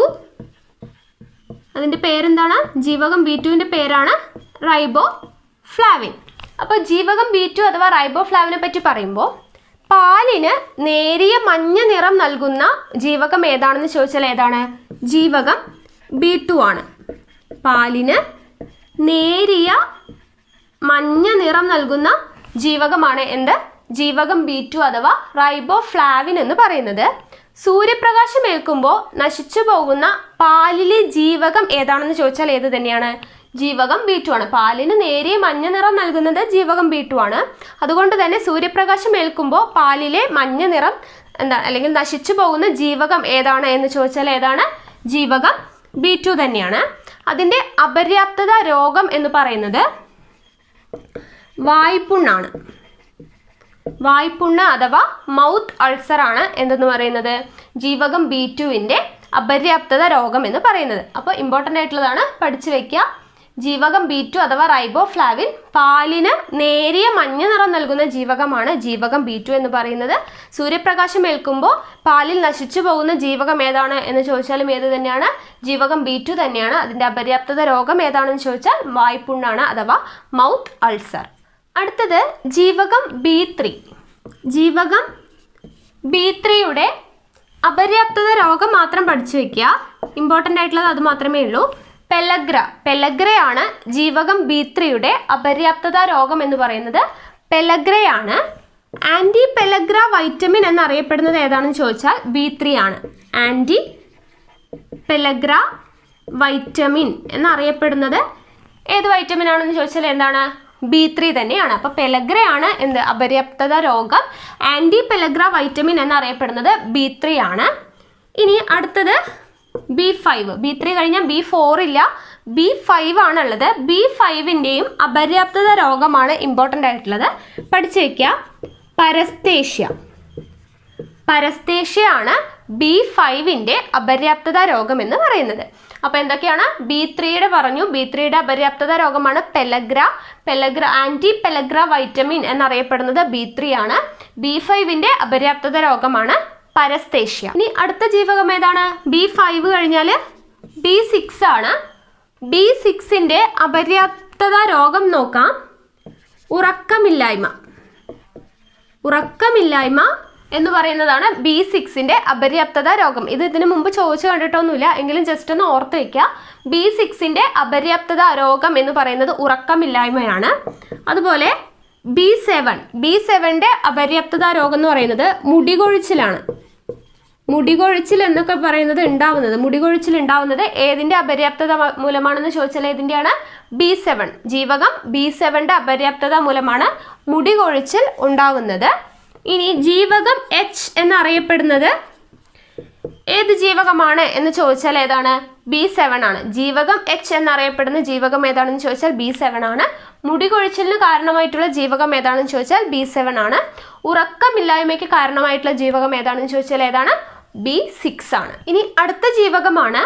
അതിൻ്റെ പേരെന്താണ്? ജീവകം ബി ടുവിൻ്റെ പേരാണ് റൈബോഫ്ലാവിൻ. അപ്പോൾ ജീവകം ബി ടു അഥവാ റൈബോഫ്ലാവിനെ പറ്റി പറയുമ്പോൾ പാലിന് നേരിയ മഞ്ഞ നിറം നൽകുന്ന ജീവകം ഏതാണെന്ന് ചോദിച്ചാൽ ഏതാണ്? ജീവകം ബി ടു ആണ്. പാലിന് നേരിയ മഞ്ഞ നിറം നൽകുന്ന ജീവകമാണ് എന്ത്? ജീവകം ബി ടു അഥവാ റൈബോഫ്ലാവിൻ എന്ന് പറയുന്നത്. സൂര്യപ്രകാശം ഏൽക്കുമ്പോൾ നശിച്ചു പോകുന്ന പാലിലെ ജീവകം ഏതാണെന്ന് ചോദിച്ചാൽ ഏത് തന്നെയാണ്? ജീവകം ബി ടു ആണ്. പാലിന് നേരിയ മഞ്ഞ നിറം നൽകുന്നത് ജീവകം ബി ടു ആണ്. അതുകൊണ്ട് തന്നെ സൂര്യപ്രകാശം ഏൽക്കുമ്പോൾ പാലിലെ മഞ്ഞ നിറം എന്താ അല്ലെങ്കിൽ നശിച്ചു പോകുന്ന ജീവകം ഏതാണ് എന്ന് ചോദിച്ചാൽ ഏതാണ്? ജീവകം ബി ടു തന്നെയാണ്. അതിൻ്റെ അപര്യാപ്തത രോഗം എന്ന് പറയുന്നത് വായ്പുണ്ണാണ്. വായ്പുണ്ണ് അഥവാ മൗത്ത് അൾസർ ആണ് എന്തെന്ന് പറയുന്നത്? ജീവകം ബി ടുവിൻ്റെ അപര്യാപ്തത രോഗം എന്ന് പറയുന്നത്. അപ്പോൾ ഇമ്പോർട്ടൻ്റ് ആയിട്ടുള്ളതാണ്, പഠിച്ചു വയ്ക്കുക. ജീവകം ബി ടു അഥവാ റൈബോഫ്ലാവിൻ പാലിന് നേരിയ മഞ്ഞ നിറം നൽകുന്ന ജീവകമാണ് ജീവകം ബി ടു എന്ന് പറയുന്നത്. സൂര്യപ്രകാശം ഏൽക്കുമ്പോൾ പാലിൽ നശിച്ചു പോകുന്ന ജീവകം ഏതാണ് എന്ന് ചോദിച്ചാലും ഏത് തന്നെയാണ്? ജീവകം ബി ടു തന്നെയാണ്. അതിൻ്റെ അപര്യാപ്തത രോഗം ഏതാണെന്ന് ചോദിച്ചാൽ വായ്പുണ്ണാണ് അഥവാ മൗത്ത് അൾസർ. അടുത്തത് ജീവകം ബി ത്രീ. ജീവകം ബി ത്രീയുടെ അപര്യാപ്തത രോഗം മാത്രം പഠിച്ചു വയ്ക്കുക. ഇമ്പോർട്ടൻ്റ് ആയിട്ടുള്ളത് അത് മാത്രമേ ഉള്ളൂ. പെലഗ്ര. പെലഗ്രയാണ് ജീവകം ബി ത്രീയുടെ അപര്യാപ്തത രോഗം എന്ന് പറയുന്നത്. പെലഗ്രയാണ്. ആൻറ്റി പെലഗ്ര വൈറ്റമിൻ എന്നറിയപ്പെടുന്നത് ഏതാണെന്ന് ചോദിച്ചാൽ ബി ത്രീ ആണ്. ആൻറ്റി പെലഗ്ര വൈറ്റമിൻ എന്നറിയപ്പെടുന്നത് ഏത് വൈറ്റമിൻ ആണെന്ന് ചോദിച്ചാൽ എന്താണ്? ബി ത്രീ തന്നെയാണ്. അപ്പോൾ പെലഗ്രയാണ് എന്ത്? അപര്യാപ്തത രോഗം. ആൻറ്റി പെലഗ്ര വൈറ്റമിൻ എന്നറിയപ്പെടുന്നത് ബി ത്രീ ആണ്. ഇനി അടുത്തത് ബി ഫൈവ്. ബി ത്രീ കഴിഞ്ഞാൽ ബി ഫോർ ഇല്ല, ബി ഫൈവ് ആണുള്ളത്. ബി ഫൈവിൻ്റെയും അപര്യാപ്തത രോഗമാണ് ഇമ്പോർട്ടൻ്റ് ആയിട്ടുള്ളത്, പഠിച്ചു വയ്ക്കുക. പരസ്തേഷ്യ. പരസ്തേഷ്യ ആണ് ബി ഫൈവിൻ്റെ അപര്യാപ്തത രോഗം എന്ന് പറയുന്നത്. അപ്പോൾ എന്തൊക്കെയാണ്? ബി ത്രീയുടെ പറഞ്ഞു. ബി ത്രീയുടെ അപര്യാപ്തത രോഗമാണ് pellagra. Pellagra anti pellagra vitamin എന്നറിയപ്പെടുന്നത് ബി ത്രീ ആണ്. ബി ഫൈവിൻ്റെ അപര്യാപ്തത രോഗമാണ് പരസ്തേഷ്യ. ഇനി അടുത്ത ജീവകം ഏതാണ്? ബി ഫൈവ് കഴിഞ്ഞാൽ ബി സിക്സ് ആണ്. ബി സിക്സിൻ്റെ അപര്യാപ്തത രോഗം നോക്കാം. ഉറക്കമില്ലായ്മ. ഉറക്കമില്ലായ്മ എന്ന് പറയുന്നതാണ് ബി സിക്സിൻ്റെ അപര്യാപ്തത രോഗം. ഇത് ഇതിനു മുമ്പ് ചോദിച്ചു കണ്ടിട്ടൊന്നുമില്ല, എങ്കിലും ജസ്റ്റ് ഒന്ന് ഓർത്ത് വയ്ക്കുക. ബി സിക്സിൻ്റെ അപര്യാപ്തത രോഗം എന്ന് പറയുന്നത് ഉറക്കമില്ലായ്മയാണ്. അതുപോലെ ബി സെവൻ ബി സെവൻ്റെ അപര്യാപ്തത രോഗം എന്ന് പറയുന്നത് മുടികൊഴിച്ചിലാണ്. മുടികൊഴിച്ചിൽ എന്നൊക്കെ പറയുന്നത് ഉണ്ടാവുന്നത് മുടികൊഴിച്ചിൽ ഉണ്ടാവുന്നത് ഏതിൻ്റെ അപര്യാപ്തത മൂലമാണെന്ന് ചോദിച്ചാൽ ഏതിൻ്റെയാണ്? B seven. ജീവകം ബി സെവൻ്റെ അപര്യാപ്തത മൂലമാണ് മുടികൊഴിച്ചിൽ ഉണ്ടാവുന്നത്. ഇനി ജീവകം എച്ച് എന്നറിയപ്പെടുന്നത് ഏത് ജീവകമാണ് എന്ന് ചോദിച്ചാൽ ഏതാണ്? ബി സെവൻ ആണ്. ജീവകം എച്ച് എന്നറിയപ്പെടുന്ന ജീവകം ഏതാണെന്ന് ചോദിച്ചാൽ ബി സെവൻ ആണ്. മുടികൊഴിച്ചിലിന് കാരണമായിട്ടുള്ള ജീവകം ഏതാണെന്ന് ചോദിച്ചാൽ ബി സെവൻ ആണ്. ഉറക്കമില്ലായ്മയ്ക്ക് കാരണമായിട്ടുള്ള ജീവകം ഏതാണെന്ന് ചോദിച്ചാൽ ഏതാണ്? ബി സിക്സ് ആണ്. ഇനി അടുത്ത ജീവകമാണ്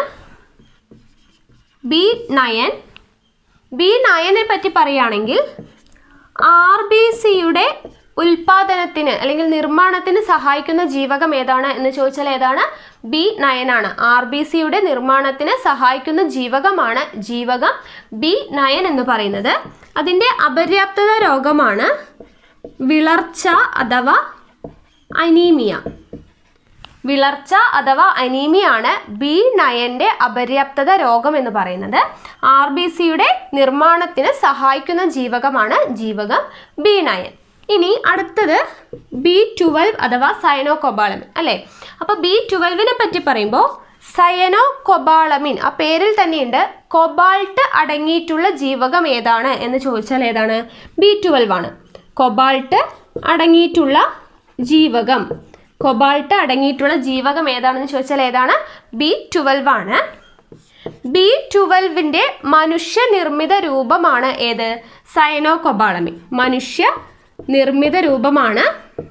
ബി നയൻ. ബി നയനെ പറ്റി പറയുകയാണെങ്കിൽ ആർ ബി സിയുടെ ഉൽപാദനത്തിന് അല്ലെങ്കിൽ നിർമ്മാണത്തിന് സഹായിക്കുന്ന ജീവകം ഏതാണ് എന്ന് ചോദിച്ചാൽ ഏതാണ്? ബി നയൻ ആണ്. ആർ ബി സിയുടെ നിർമ്മാണത്തിന് സഹായിക്കുന്ന ജീവകമാണ് ജീവകം ബി നയൻ എന്ന് പറയുന്നത്. അതിൻ്റെ അപര്യാപ്തത രോഗമാണ് വിളർച്ച അഥവാ അനീമിയ. വിളർച്ച അഥവാ അനീമിയ ആണ് ബി നയൻ്റെ അപര്യാപ്തത രോഗം എന്ന് പറയുന്നത്. ആർ ബി സിയുടെ നിർമ്മാണത്തിന് സഹായിക്കുന്ന ജീവകമാണ് ജീവകം ബി നയൻ. ഇനി അടുത്തത് ബി ട്വൽവ് അഥവാ സയനോ കൊബാളമിൻ അല്ലേ. അപ്പോൾ ബി ട്വൽവിനെ പറ്റി പറയുമ്പോൾ സയനോ കൊബാളമിൻ ആ പേരിൽ തന്നെയുണ്ട്. കൊബാൾട്ട് അടങ്ങിയിട്ടുള്ള ജീവകം ഏതാണ് എന്ന് ചോദിച്ചാൽ ഏതാണ്? ബി ട്വൽവ് ആണ്. കൊബാൾട്ട് അടങ്ങിയിട്ടുള്ള ജീവകം കൊബാൾട്ട് അടങ്ങിയിട്ടുള്ള ജീവകം ഏതാണെന്ന് ചോദിച്ചാൽ ഏതാണ്? ബി ട്വൽവ് ആണ്. ബി ട്വൽവിൻ്റെ മനുഷ്യനിർമ്മിത രൂപമാണ് ഏത്? Cyanocobalamin. മനുഷ്യ നിർമ്മിത രൂപമാണ്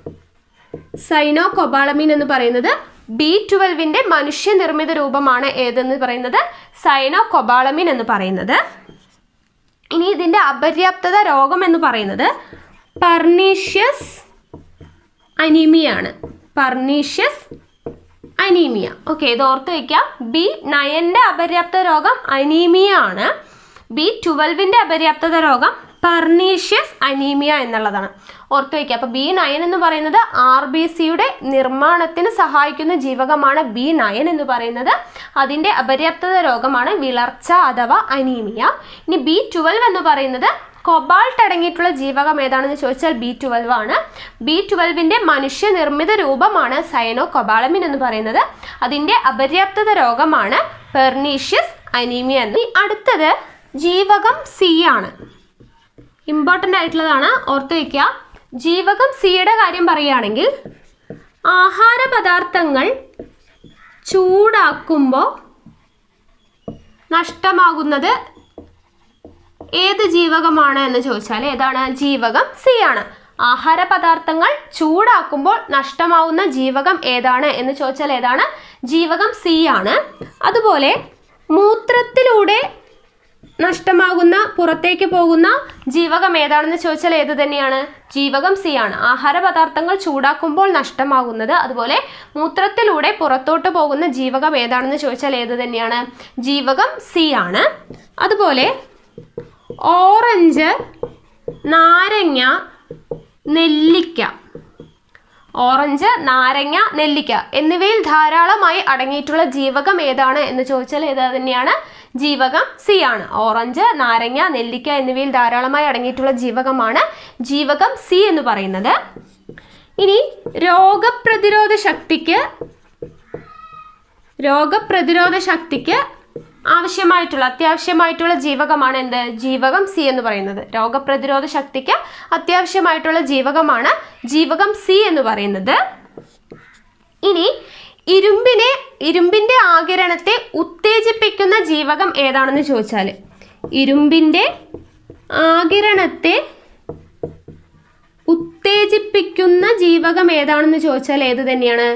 സൈനോ കൊബാളമിൻ എന്ന് പറയുന്നത്. ബി ട്വൽവിൻ്റെ മനുഷ്യനിർമ്മിത രൂപമാണ് ഏതെന്ന് പറയുന്നത്? സൈനോ കൊബാളമിൻ എന്ന് പറയുന്നത്. ഇനി ഇതിൻ്റെ അപര്യാപ്തത രോഗം എന്ന് പറയുന്നത് പർണീഷ്യസ് അനീമിയ ആണ്. പർണീഷ്യസ് അനീമിയ. ഓക്കെ, ഇത് ഓർത്ത് വയ്ക്കാം. ബി നയൻ്റെ അപര്യാപ്തത രോഗം അനീമിയ ആണ്. ബി ട്വൽവിൻ്റെ അപര്യാപ്തത രോഗം പർണീഷ്യസ് അനീമിയ എന്നുള്ളതാണ്. ഓർത്ത് വയ്ക്കുക. അപ്പോൾ ബി നയൻ എന്ന് പറയുന്നത് ആർ ബി സിയുടെ നിർമ്മാണത്തിന് സഹായിക്കുന്ന ജീവകമാണ് ബി നയൻ എന്ന് പറയുന്നത്. അതിൻ്റെ അപര്യാപ്തത രോഗമാണ് വിളർച്ച അഥവാ അനീമിയ. ഇനി ബി ട്വൽവ് എന്ന് പറയുന്നത് കൊബാൾട്ട് അടങ്ങിയിട്ടുള്ള ജീവകം ഏതാണെന്ന് ചോദിച്ചാൽ ബി ട്വൽവ് ആണ്. ബി ട്വൽവിൻ്റെ മനുഷ്യനിർമ്മിത രൂപമാണ് സയനോ കൊബാളമിൻ എന്ന് പറയുന്നത്. അതിൻ്റെ അപര്യാപ്തത രോഗമാണ് പെർണീഷ്യസ് അനീമിയ എന്ന്. അടുത്തത് ജീവകം സി ആണ്. ഇമ്പോർട്ടൻ്റ് ആയിട്ടുള്ളതാണ്, ഓർത്ത് വയ്ക്കുക. ജീവകം സിയുടെ കാര്യം പറയുകയാണെങ്കിൽ ആഹാര പദാർത്ഥങ്ങൾ ചൂടാക്കുമ്പോൾ നഷ്ടമാകുന്നത് ഏത് ജീവകമാണ് എന്ന് ചോദിച്ചാൽ ഏതാണ്? ജീവകം സി ആണ്. ആഹാര പദാർത്ഥങ്ങൾ ചൂടാക്കുമ്പോൾ നഷ്ടമാവുന്ന ജീവകം ഏതാണ് എന്ന് ചോദിച്ചാൽ ഏതാണ്? ജീവകം സി ആണ്. അതുപോലെ മൂത്രത്തിലൂടെ നഷ്ടമാകുന്ന പുറത്തേക്ക് പോകുന്ന ജീവകം ഏതാണെന്ന് ചോദിച്ചാൽ ഏത് തന്നെയാണ്? ജീവകം സി ആണ്. ആഹാര പദാർത്ഥങ്ങൾ ചൂടാക്കുമ്പോൾ നഷ്ടമാകുന്നത് അതുപോലെ മൂത്രത്തിലൂടെ പുറത്തോട്ട് പോകുന്ന ജീവകം ഏതാണെന്ന് ചോദിച്ചാൽ ഏത് തന്നെയാണ്? ജീവകം സി ആണ്. അതുപോലെ ഓറഞ്ച്, നാരങ്ങ, നെല്ലിക്ക ഓറഞ്ച് നാരങ്ങ നെല്ലിക്ക എന്നിവയിൽ ധാരാളമായി അടങ്ങിയിട്ടുള്ള ജീവകം ഏതാണ് എന്ന് ചോദിച്ചാൽ ഏത് തന്നെയാണ്? ജീവകം സി ആണ്. ഓറഞ്ച് നാരങ്ങ നെല്ലിക്ക എന്നിവയിൽ ധാരാളമായി അടങ്ങിയിട്ടുള്ള ജീവകമാണ് ജീവകം സി എന്ന് പറയുന്നത്. ഇനി രോഗപ്രതിരോധ ശക്തിക്ക് രോഗപ്രതിരോധ ശക്തിക്ക് ആവശ്യമായിട്ടുള്ള അത്യാവശ്യമായിട്ടുള്ള ജീവകമാണ് എന്ത്? ജീവകം സി എന്ന് പറയുന്നത്. രോഗപ്രതിരോധ ശക്തിക്ക് അത്യാവശ്യമായിട്ടുള്ള ജീവകമാണ് ജീവകം സി എന്ന് പറയുന്നത്. ഇനി ഇരുമ്പിനെ ഇരുമ്പിൻ്റെ ആഗിരണത്തെ ഉത്തേജിപ്പിക്കുന്ന ജീവകം ഏതാണെന്ന് ചോദിച്ചാൽ ഇരുമ്പിൻ്റെ ആഗിരണത്തെ ഉത്തേജിപ്പിക്കുന്ന ജീവകം ഏതാണെന്ന് ചോദിച്ചാൽ ഏത് തന്നെയാണ്?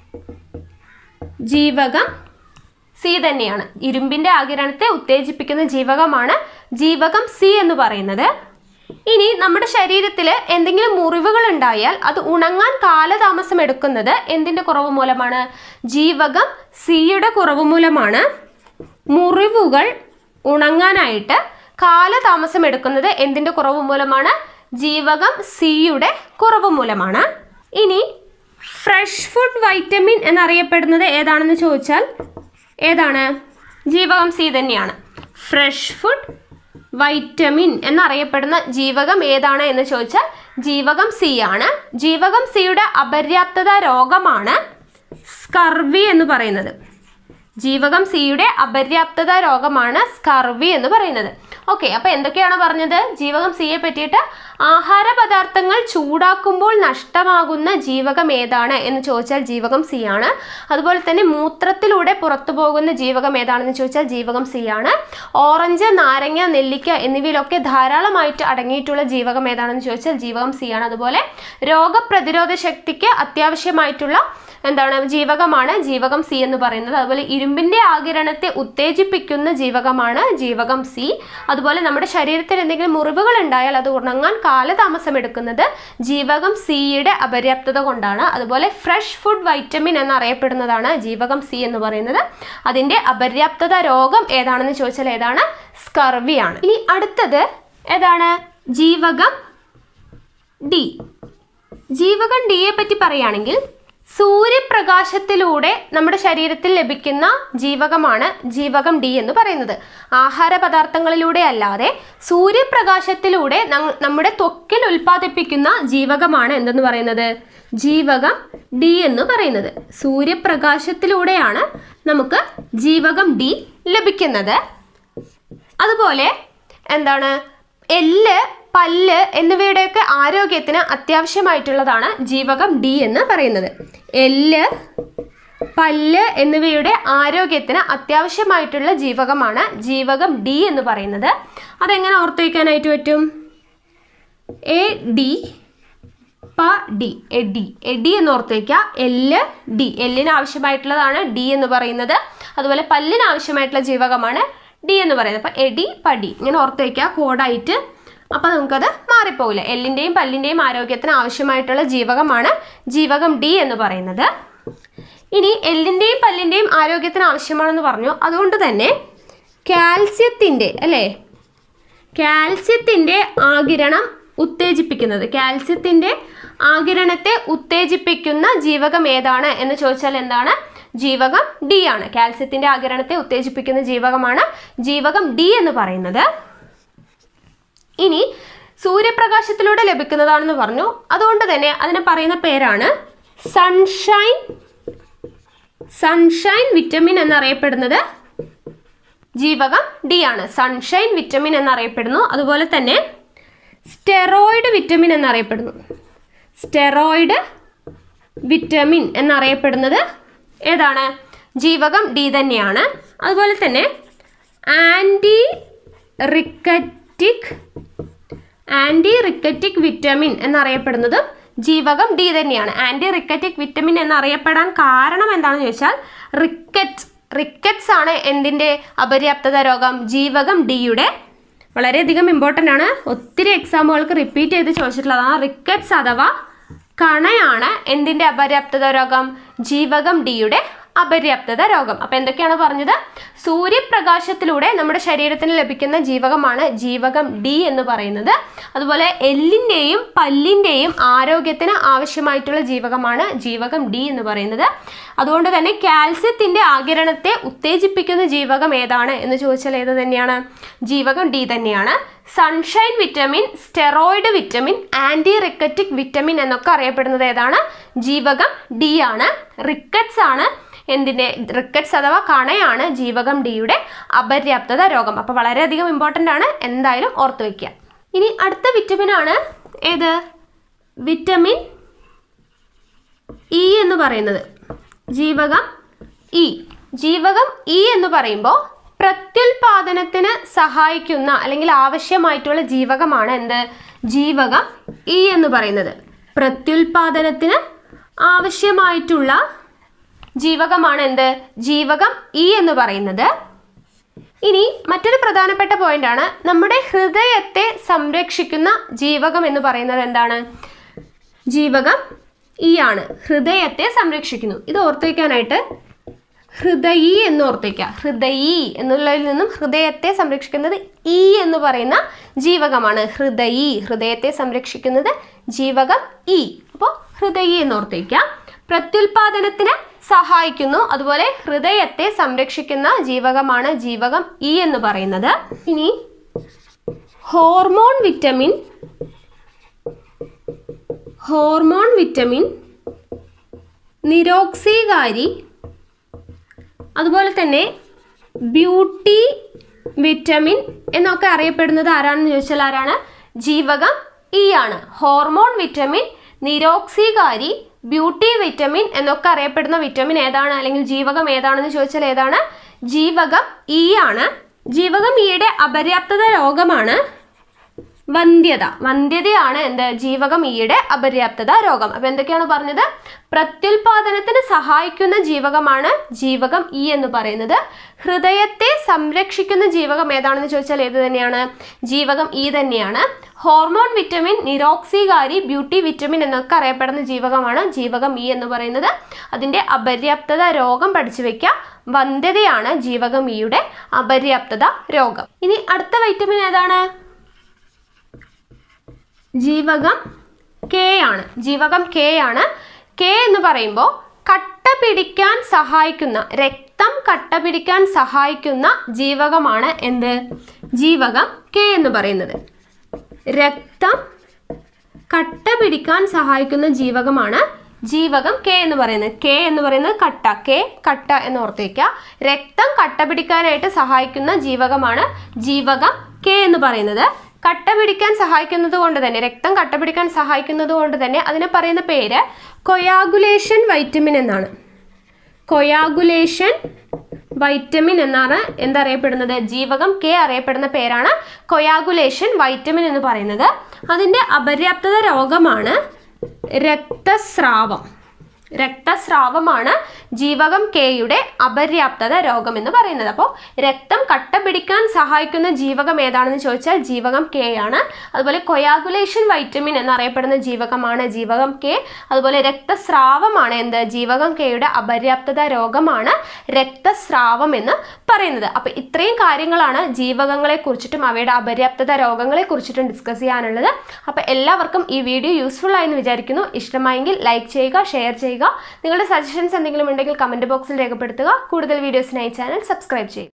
ജീവകം സി തന്നെയാണ്. ഇരുമ്പിൻ്റെ ആഗിരണത്തെ ഉത്തേജിപ്പിക്കുന്ന ജീവകമാണ് ജീവകം സി എന്ന് പറയുന്നത്. ഇനി നമ്മുടെ ശരീരത്തിൽ എന്തെങ്കിലും മുറിവുകൾ ഉണ്ടായാൽ അത് ഉണങ്ങാൻ കാലതാമസം എടുക്കുന്നത് എന്തിൻ്റെ കുറവ് മൂലമാണ്? ജീവകം സിയുടെ കുറവ് മൂലമാണ്. മുറിവുകൾ ഉണങ്ങാനായിട്ട് കാലതാമസം എടുക്കുന്നത് എന്തിൻ്റെ കുറവ് മൂലമാണ്? ജീവകം സിയുടെ കുറവ് മൂലമാണ്. ഇനി ഫ്രഷ് ഫുഡ് വൈറ്റമിൻ എന്നറിയപ്പെടുന്നത് ഏതാണെന്ന് ചോദിച്ചാൽ ഏതാണ്? ജീവകം സി തന്നെയാണ്. ഫ്രഷ് ഫുഡ് വൈറ്റമിൻ എന്നറിയപ്പെടുന്ന ജീവകം ഏതാണ് എന്ന് ചോദിച്ചാൽ ജീവകം സി ആണ്. ജീവകം സിയുടെ അപര്യാപ്തത രോഗമാണ് സ്കർവി എന്ന് പറയുന്നത്. ജീവകം സിയുടെ അപര്യാപ്തത രോഗമാണ് സ്കർവി എന്ന് പറയുന്നത്. ഓക്കെ, അപ്പോൾ എന്തൊക്കെയാണ് പറഞ്ഞത് ജീവകം സിയെ പറ്റിയിട്ട്? ആഹാര പദാർത്ഥങ്ങൾ ചൂടാക്കുമ്പോൾ നഷ്ടമാകുന്ന ജീവകം ഏതാണ് എന്ന് ചോദിച്ചാൽ ജീവകം സി ആണ്. അതുപോലെ തന്നെ മൂത്രത്തിലൂടെ പുറത്തു പോകുന്ന ജീവകം ഏതാണെന്ന് ചോദിച്ചാൽ ജീവകം സി ആണ്. ഓറഞ്ച്, നാരങ്ങ, നെല്ലിക്ക എന്നിവയിലൊക്കെ ധാരാളമായിട്ട് അടങ്ങിയിട്ടുള്ള ജീവകം ഏതാണെന്ന് ചോദിച്ചാൽ ജീവകം സി ആണ്. അതുപോലെ രോഗപ്രതിരോധ ശക്തിക്ക് അത്യാവശ്യമായിട്ടുള്ള എന്താണ് ജീവകമാണ് ജീവകം സി എന്ന് പറയുന്നത്. അതുപോലെ ഇരുമ്പിന്റെ ആഗിരണത്തെ ഉത്തേജിപ്പിക്കുന്ന ജീവകമാണ് ജീവകം സി. അതുപോലെ നമ്മുടെ ശരീരത്തിൽ എന്തെങ്കിലും മുറിവുകൾ ഉണ്ടായാൽ അത് ഉണങ്ങാൻ കാലതാമസം എടുക്കുന്നത് ജീവകം സിയുടെ അപര്യാപ്തത കൊണ്ടാണ്. അതുപോലെ ഫ്രഷ് ഫുഡ് വൈറ്റമിൻ എന്നറിയപ്പെടുന്നതാണ് ജീവകം സി എന്ന് പറയുന്നത്. അതിന്റെ അപര്യാപ്തത രോഗം ഏതാണെന്ന് ചോദിച്ചാൽ ഏതാണ്? സ്കർവി ആണ്. ഇനി അടുത്തത് ഏതാണ്? ജീവകം ഡി. ജീവകം ഡിയെ പറ്റി പറയുകയാണെങ്കിൽ സൂര്യപ്രകാശത്തിലൂടെ നമ്മുടെ ശരീരത്തിൽ ലഭിക്കുന്ന ജീവകമാണ് ജീവകം ഡി എന്ന് പറയുന്നത്. ആഹാര പദാർത്ഥങ്ങളിലൂടെ അല്ലാതെ സൂര്യപ്രകാശത്തിലൂടെ നമ്മുടെ ത്വക്കിൽ ഉൽപ്പാദിപ്പിക്കുന്ന ജീവകമാണ് എന്തെന്ന് പറയുന്നത്? ജീവകം ഡി എന്ന് പറയുന്നത്. സൂര്യപ്രകാശത്തിലൂടെയാണ് നമുക്ക് ജീവകം ഡി ലഭിക്കുന്നത്. അതുപോലെ എന്താണ്? എല്ല്, പല്ല് എന്നിവയുടെയൊക്കെ ആരോഗ്യത്തിന് അത്യാവശ്യമായിട്ടുള്ളതാണ് ജീവകം ഡി എന്ന് പറയുന്നത്. എല്ല്, പല്ല് എന്നിവയുടെ ആരോഗ്യത്തിന് അത്യാവശ്യമായിട്ടുള്ള ജീവകമാണ് ജീവകം ഡി എന്ന് പറയുന്നത്. അതെങ്ങനെ ഓർത്തു വയ്ക്കാനായിട്ട് പറ്റും? എ ഡി പ ഡി, എഡി എഡി എന്ന് ഓർത്ത് വയ്ക്കുക. എല്ല്, ഡി. എല്ലിന് ആവശ്യമായിട്ടുള്ളതാണ് ഡി എന്ന് പറയുന്നത്. അതുപോലെ പല്ലിന് ആവശ്യമായിട്ടുള്ള ജീവകമാണ് ഡി എന്ന് പറയുന്നത്. അപ്പം എഡി പടി ഇങ്ങനെ ഓർത്ത് വയ്ക്കുക കോഡായിട്ട്. അപ്പോൾ നമുക്കത് മാറിപ്പോകില്ല. എല്ലിൻ്റെയും പല്ലിൻ്റെയും ആരോഗ്യത്തിന് ആവശ്യമായിട്ടുള്ള ജീവകമാണ് ജീവകം ഡി എന്ന് പറയുന്നത്. ഇനി എല്ലിൻ്റെയും പല്ലിൻ്റെയും ആരോഗ്യത്തിന് ആവശ്യമാണെന്ന് പറഞ്ഞു. അതുകൊണ്ട് തന്നെ കാൽസ്യത്തിൻ്റെ അല്ലേ കാൽസ്യത്തിൻ്റെ ആഗിരണം ഉത്തേജിപ്പിക്കുന്നത് കാൽസ്യത്തിൻ്റെ ആഗിരണത്തെ ഉത്തേജിപ്പിക്കുന്ന ജീവകം ഏതാണ് എന്ന് ചോദിച്ചാൽ എന്താണ്? ജീവകം ഡി ആണ്. കാൽസ്യത്തിൻ്റെ ആഗിരണത്തെ ഉത്തേജിപ്പിക്കുന്ന ജീവകമാണ് ജീവകം ഡി എന്ന് പറയുന്നത്. ഇനി സൂര്യപ്രകാശത്തിലൂടെ ലഭിക്കുന്നതാണെന്ന് പറഞ്ഞു. അതുകൊണ്ട് തന്നെ അതിനെ പറയുന്ന പേരാണ് സൺഷൈൻ സൺഷൈൻ വിറ്റമിൻ എന്നറിയപ്പെടുന്നത് ജീവകം ഡി ആണ്. സൺഷൈൻ വിറ്റമിൻ എന്നറിയപ്പെടുന്നു. അതുപോലെ തന്നെ സ്റ്റെറോയിഡ് വിറ്റമിൻ എന്നറിയപ്പെടുന്നു. സ്റ്റെറോയിഡ് വിറ്റമിൻ എന്നറിയപ്പെടുന്നത് ഏതാണ്? ജീവകം ഡി തന്നെയാണ്. അതുപോലെ തന്നെ anti rachitic anti rachitic vitamin എന്നറിയപ്പെടുന്നതും ജീവകം ഡി തന്നെയാണ്. ആൻറ്റി റിക്കറ്റിക് വിറ്റമിൻ എന്നറിയപ്പെടാൻ കാരണം എന്താണെന്ന് ചോദിച്ചാൽ റിക്കറ്റ്സ് റിക്കറ്റ്സ് ആണ് എന്തിൻ്റെ അപര്യാപ്തത രോഗം? ജീവകം ഡിയുടെ. വളരെയധികം ഇമ്പോർട്ടൻ്റ് ആണ്. ഒത്തിരി എക്സാമുകൾക്ക് റിപ്പീറ്റ് ചെയ്ത് ചോദിച്ചിട്ടുള്ളതാണ്. റിക്കറ്റ്സ് അഥവാ കണയാണ് എന്തിൻ്റെ അപര്യാപ്തത രോഗം? ജീവകം ഡിയുടെ അപര്യാപ്തത രോഗം. അപ്പോൾ എന്തൊക്കെയാണ് പറഞ്ഞത്? സൂര്യപ്രകാശത്തിലൂടെ നമ്മുടെ ശരീരത്തിന് ലഭിക്കുന്ന ജീവകമാണ് ജീവകം ഡി എന്ന് പറയുന്നത്. അതുപോലെ എല്ലിൻ്റെയും പല്ലിൻ്റെയും ആരോഗ്യത്തിന് ആവശ്യമായിട്ടുള്ള ജീവകമാണ് ജീവകം ഡി എന്ന് പറയുന്നത്. അതുകൊണ്ട് തന്നെ കാൽസ്യത്തിൻ്റെ ആഗിരണത്തെ ഉത്തേജിപ്പിക്കുന്ന ജീവകം ഏതാണ് എന്ന് ചോദിച്ചാൽ ഏത് തന്നെയാണ്? ജീവകം ഡി തന്നെയാണ്. Sunshine vitamin, steroid vitamin, anti rachitic vitamin എന്നൊക്കെ അറിയപ്പെടുന്നത് ഏതാണ്? ജീവകം ഡി ആണ്. റിക്കറ്റ്സ് ആണ് എന്തിൻ്റെ? റിക്കറ്റ്സ് അഥവാ കണയാണ് ജീവകം ഡിയുടെ അപര്യാപ്തത രോഗം. അപ്പോൾ വളരെയധികം ഇമ്പോർട്ടൻ്റ് ആണ്, എന്തായാലും ഓർത്ത് വയ്ക്കുക. ഇനി അടുത്ത വിറ്റമിൻ ആണ് ഏത്? വിറ്റമിൻ ഇ എന്ന് പറയുന്നത്. ജീവകം ഇ. ജീവകം ഇ എന്ന് പറയുമ്പോൾ പ്രത്യുൽപാദനത്തിന് സഹായിക്കുന്ന അല്ലെങ്കിൽ ആവശ്യമായിട്ടുള്ള ജീവകമാണ് എന്ത്? ജീവകം ഇ എന്ന് പറയുന്നത്. പ്രത്യുൽപാദനത്തിന് ആവശ്യമായിട്ടുള്ള ജീവകമാണ് എന്ത്? ജീവകം ഇ എന്ന് പറയുന്നത്. ഇനി മറ്റൊരു പ്രധാനപ്പെട്ട പോയിന്റ് ആണ്, നമ്മുടെ ഹൃദയത്തെ സംരക്ഷിക്കുന്ന ജീവകം എന്ന് പറയുന്നത് എന്താണ്? ജീവകം ഇ ആണ്. ഹൃദയത്തെ സംരക്ഷിക്കുന്നു. ഇത് ഓർത്ത് വയ്ക്കാനായിട്ട് ഹൃദയി എന്ന് ഓർത്തേക്കുക. ഹൃദയി എന്നുള്ളതിൽ നിന്നും ഹൃദയത്തെ സംരക്ഷിക്കുന്നത് ഇ എന്ന് പറയുന്ന ജീവകമാണ്. ഹൃദയി, ഹൃദയത്തെ സംരക്ഷിക്കുന്നത് ജീവകം ഇ. അപ്പോൾ ഹൃദയി എന്ന് ഓർത്തേക്കുക. പ്രത്യുൽപാദനത്തിന് സഹായിക്കുന്നു. അതുപോലെ ഹൃദയത്തെ സംരക്ഷിക്കുന്ന ജീവകമാണ് ജീവകം ഇ എന്ന് പറയുന്നത്. ഇനി ഹോർമോൺ വിറ്റമിൻ ഹോർമോൺ വിറ്റമിൻ നിരോക്സീകാരി അതുപോലെ തന്നെ ബ്യൂട്ടി വിറ്റമിൻ എന്നൊക്കെ അറിയപ്പെടുന്നത് ആരാണെന്ന് ചോദിച്ചാൽ ആരാണ്? ജീവകം ഇ ആണ്. ഹോർമോൺ വിറ്റമിൻ, നിരോക്സീകാരി, ബ്യൂട്ടി വിറ്റമിൻ എന്നൊക്കെ അറിയപ്പെടുന്ന വിറ്റമിൻ ഏതാണ് അല്ലെങ്കിൽ ജീവകം ഏതാണെന്ന് ചോദിച്ചാൽ ഏതാണ്? ജീവകം ഇ ആണ്. ജീവകം ഇയുടെ അപര്യാപ്തത രോഗമാണ് വന്ധ്യത. വന്ധ്യതയാണ് എന്ത്? ജീവകം ഇയുടെ അപര്യാപ്തത രോഗം. അപ്പൊ എന്തൊക്കെയാണ് പറഞ്ഞത്? പ്രത്യുൽപാദനത്തിന് സഹായിക്കുന്ന ജീവകമാണ് ജീവകം ഇ എന്ന് പറയുന്നത്. ഹൃദയത്തെ സംരക്ഷിക്കുന്ന ജീവകം ഏതാണെന്ന് ചോദിച്ചാൽ ഏത് തന്നെയാണ്? ജീവകം ഇ തന്നെയാണ്. ഹോർമോൺ വിറ്റമിൻ, നിരോക്സീകാരി, ബ്യൂട്ടി വിറ്റമിൻ എന്നൊക്കെ അറിയപ്പെടുന്ന ജീവകമാണ് ജീവകം ഇ എന്ന് പറയുന്നത്. അതിന്റെ അപര്യാപ്തത രോഗം പഠിച്ചു വെക്കുക. വന്ധ്യതയാണ് ജീവകം ഇയുടെ അപര്യാപ്തത രോഗം. ഇനി അടുത്ത വൈറ്റമിൻ ഏതാണ്? ജീവകം കെ ആണ്. ജീവകം കെ ആണ്. കെ എന്ന് പറയുമ്പോൾ കട്ട പിടിക്കാൻ സഹായിക്കുന്ന, രക്തം കട്ട പിടിക്കാൻ സഹായിക്കുന്ന ജീവകമാണ് എന്ത്? ജീവകം കെ എന്ന് പറയുന്നത്. രക്തം കട്ട പിടിക്കാൻ സഹായിക്കുന്ന ജീവകമാണ് ജീവകം കെ എന്ന് പറയുന്നത്. കെ എന്ന് പറയുന്നത് കട്ട, കെ കട്ട എന്ന് ഓർത്തേക്കുക. രക്തം കട്ട പിടിക്കാനായിട്ട് സഹായിക്കുന്ന ജീവകമാണ് ജീവകം കെ എന്ന് പറയുന്നത്. കട്ട പിടിക്കാൻ സഹായിക്കുന്നത് കൊണ്ട് തന്നെ, രക്തം കട്ട പിടിക്കാൻ സഹായിക്കുന്നത് കൊണ്ട് തന്നെ അതിനെ പറയുന്ന പേര് കൊയാഗുലേഷൻ വൈറ്റമിൻ എന്നാണ്. കൊയാഗുലേഷൻ വൈറ്റമിൻ എന്നാണ് എന്തറിയപ്പെടുന്നത്? ജീവകം കെ അറിയപ്പെടുന്ന പേരാണ് കൊയാഗുലേഷൻ വൈറ്റമിൻ എന്ന് പറയുന്നത്. അതിൻ്റെ അപര്യാപ്തത രോഗമാണ് രക്തസ്രാവം. രക്തസ്രാവമാണ് ജീവകം കെയുടെ അപര്യാപ്തത രോഗം എന്ന് പറയുന്നത്. അപ്പോൾ രക്തം കട്ട പിടിക്കാൻ സഹായിക്കുന്ന ജീവകം ഏതാണെന്ന് ചോദിച്ചാൽ ജീവകം കെ ആണ്. അതുപോലെ കൊയാഗുലേഷൻ വൈറ്റമിൻ എന്നറിയപ്പെടുന്ന ജീവകമാണ് ജീവകം കെ. അതുപോലെ രക്തസ്രാവമാണ് എന്ത്? ജീവകം കെയുടെ അപര്യാപ്തത രോഗമാണ് രക്തസ്രാവം എന്ന് പറയുന്നത്. അപ്പോൾ ഇത്രയും കാര്യങ്ങളാണ് ജീവകങ്ങളെ കുറിച്ചിട്ടും അവയുടെ അപര്യാപ്തത രോഗങ്ങളെ കുറിച്ചിട്ടും ഡിസ്കസ് ചെയ്യാനുള്ളത്. അപ്പോൾ എല്ലാവർക്കും ഈ വീഡിയോ യൂസ്ഫുൾ ആയെന്ന് വിചാരിക്കുന്നു. ഇഷ്ടമായെങ്കിൽ ലൈക്ക് ചെയ്യുക, ഷെയർ ചെയ്യുക. നിങ്ങളുടെ സജഷൻസ് എന്തെങ്കിലും ഉണ്ടെങ്കിൽ കമന്റ് ബോക്സിൽ രേഖപ്പെടുത്തുക. കൂടുതൽ വീഡിയോസിനായി ചാനൽ സബ്സ്ക്രൈബ് ചെയ്യുക.